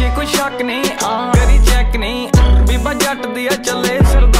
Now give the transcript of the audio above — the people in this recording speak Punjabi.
कोई शक नहीं करी चेक नहीं बीबा जट दिया चले सर